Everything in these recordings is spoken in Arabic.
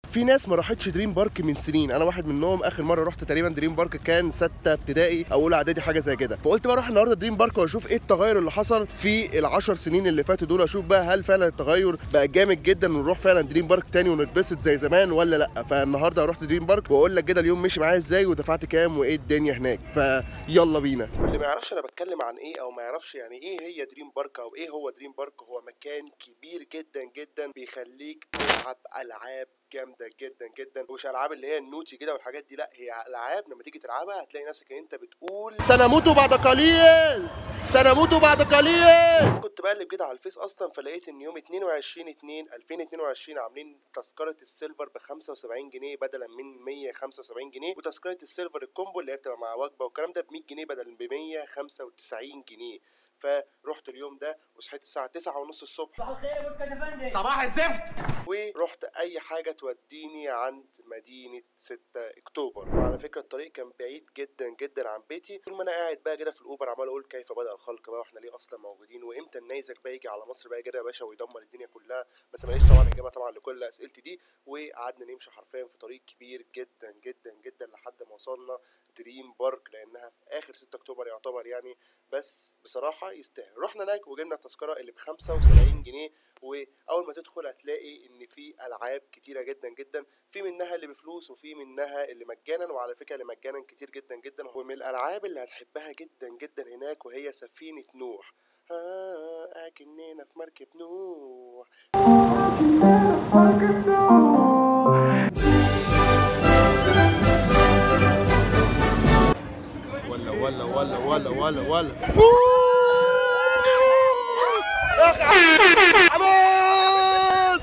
في ناس ما راحتش دريم بارك من سنين، انا واحد منهم. اخر مره رحت تقريبا دريم بارك كان 6 ابتدائي او اولى اعدادي حاجه زي كده، فقلت بقى اروح النهارده دريم بارك واشوف ايه التغير اللي حصل في ال10 سنين اللي فاتوا دول، اشوف بقى هل فعلا التغير بقى جامد جدا ونروح فعلا دريم بارك تاني ونتبسط زي زمان ولا لا. فالنهارده رحت دريم بارك واقول لك كده اليوم مشي معايا ازاي ودفعت كام وايه الدنيا هناك، فيلا بينا. واللي ما يعرفش انا بتكلم عن ايه او ما يعرفش يعني ايه هي دريم بارك او ايه هو دريم بارك، هو مكان كبير جدا جدا بيخليك تلعب العاب جامده جدا جدا، ومش العاب اللي هي النوتي كده والحاجات دي، لا هي العاب لما تيجي تلعبها هتلاقي نفسك ان انت بتقول سنموت بعد قليل، سنموت بعد قليل. كنت بقلب كده على الفيس اصلا فلقيت ان يوم 22/2/2022 عاملين تذكره السيلفر ب 75 جنيه بدلا من 175 جنيه، وتذكره السيلفر الكومبو اللي هي بتبقى مع وجبه والكلام ده ب 100 جنيه بدل ب 195 جنيه. فرحت اليوم ده وصحيت الساعه 9:30 الصبح. صباح الخير يا بوسكا يا صباح الزفت. ورحت اي حاجه توديني عند مدينه 6 اكتوبر، وعلى فكره الطريق كان بعيد جدا جدا عن بيتي. طول ما انا قاعد بقى كده في الاوبر عمال اقول كيف بدا الخلق بقى، واحنا ليه اصلا موجودين، وامتى النيزك بقى يجي على مصر بقى كده يا باشا ويدمر الدنيا كلها. بس ماليش طبعا اجابه طبعا لكل اسئلتي دي. وقعدنا نمشي حرفيا في طريق كبير جدا جدا جدا لحد ما وصلنا دريم بارك، لانها في اخر 6 اكتوبر يعتبر يعني. بس بصراحه يستاهل. رحنا هناك وجبنا التذكره اللي ب 75 جنيه، واول ما تدخل هتلاقي ان في العاب كتيره جدا جدا، في منها اللي بفلوس وفي منها اللي مجانا، وعلى فكره اللي مجانا كتير جدا جدا. ومن الالعاب اللي هتحبها جدا جدا هناك وهي سفينه نوح. اكننا في مركب نوح. ولا ولا ولا ولا ولا ولا حماس.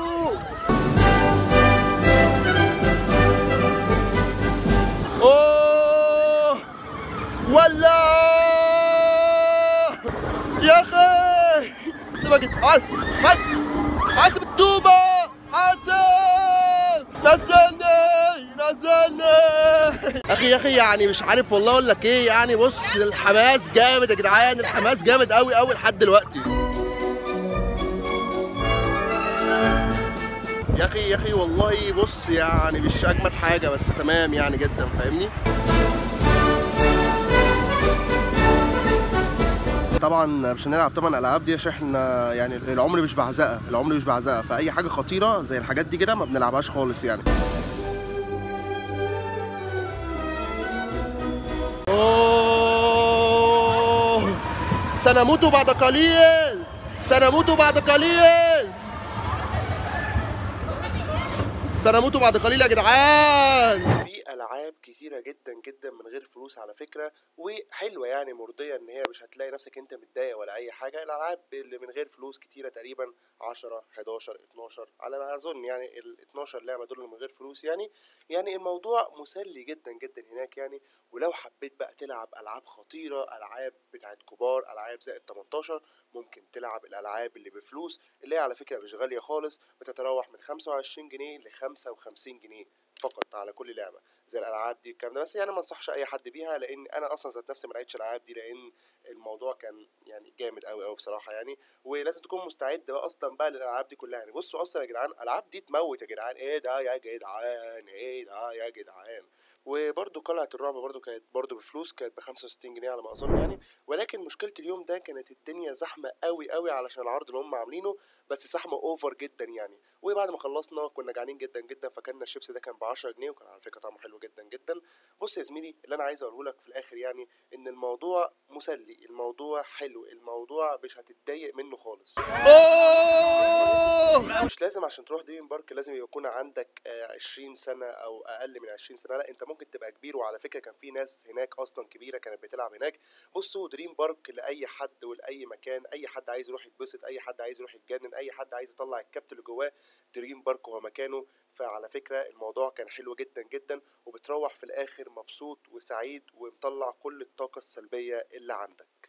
اوه ولا يا اخي سيبك. حاسب الطوبه، حاسب نزلني نزلني. اخي يا اخي يعني مش عارف والله اقول لك ايه يعني. بص الحماس جامد يا جدعان، الحماس جامد قوي قوي لحد دلوقتي. يا اخي يا اخي والله بص يعني مش اجمد حاجه بس تمام يعني جدا، فاهمني. طبعا مش هنلعب طبعا الالعاب دي عشان احنا يعني العمر مش بعزقه، العمر مش بعزقه، فاي حاجه خطيره زي الحاجات دي كده ما بنلعبهاش خالص يعني. اوه سنموت بعد قليل، سنموت بعد قليل، سنموت بعد قليل يا جدعان. في العاب كتيره جدا جدا من غير فلوس على فكره، وحلوه يعني مرضيه ان هي مش هتلاقي نفسك انت متضايق ولا اي حاجه. الالعاب اللي من غير فلوس كتيره تقريبا 10 11 12 على ما اظن يعني، ال 12 لعبه دول من غير فلوس يعني. يعني الموضوع مسلي جدا جدا هناك يعني. ولو حبيت بقى تلعب العاب خطيره، العاب بتاعت كبار، العاب زائد 18، ممكن تلعب الالعاب اللي بفلوس اللي هي على فكره مش غاليه خالص، بتتراوح من 25 جنيه ل 55 جنيه فقط على كل لعبه زي الالعاب دي الكلام ده. بس يعني ما انصحش اي حد بيها، لان انا اصلا ذات نفسي ما لعبتش الالعاب دي، لان الموضوع كان يعني جامد قوي قوي بصراحه يعني. ولازم تكون مستعد بقى اصلا بقى للالعاب دي كلها يعني. بصوا اصلا يا جدعان الالعاب دي تموت يا جدعان. ايه ده يا جدعان، ايه ده يا جدعان. وبرده قلعه الرعب برده كانت برده بفلوس، كانت ب 65 جنيه على ما اظن يعني. ولكن مشكله اليوم ده كانت الدنيا زحمه قوي قوي علشان العرض اللي هم عاملينه، بس زحمه اوفر جدا يعني. وبعد ما خلصنا كنا جعانين جدا جدا، فكلنا الشيبس ده كان ب 10 جنيه وكان على فكره طعمه حلو جدا جدا. بص يا زميلي اللي انا عايز اقوله لك في الاخر يعني ان الموضوع مسلي، الموضوع حلو، الموضوع مش هتتضايق منه خالص. مش لازم عشان تروح دريم بارك لازم يكون عندك 20 سنه او اقل من 20 سنه، لا انت ممكن تبقى كبير. وعلى فكره كان في ناس هناك اصلا كبيره كانت بتلعب هناك. بصوا دريم بارك لاي حد ولاي مكان، اي حد عايز يروح يتبسط، اي حد عايز يروح يتجنن، اي حد عايز يطلع الكبت اللي جواه، دريم بارك هو مكانه. فعلى فكره الموضوع كان حلو جدا جدا، وبتروح في الاخر مبسوط وسعيد ومطلع كل الطاقه السلبيه اللي عندك.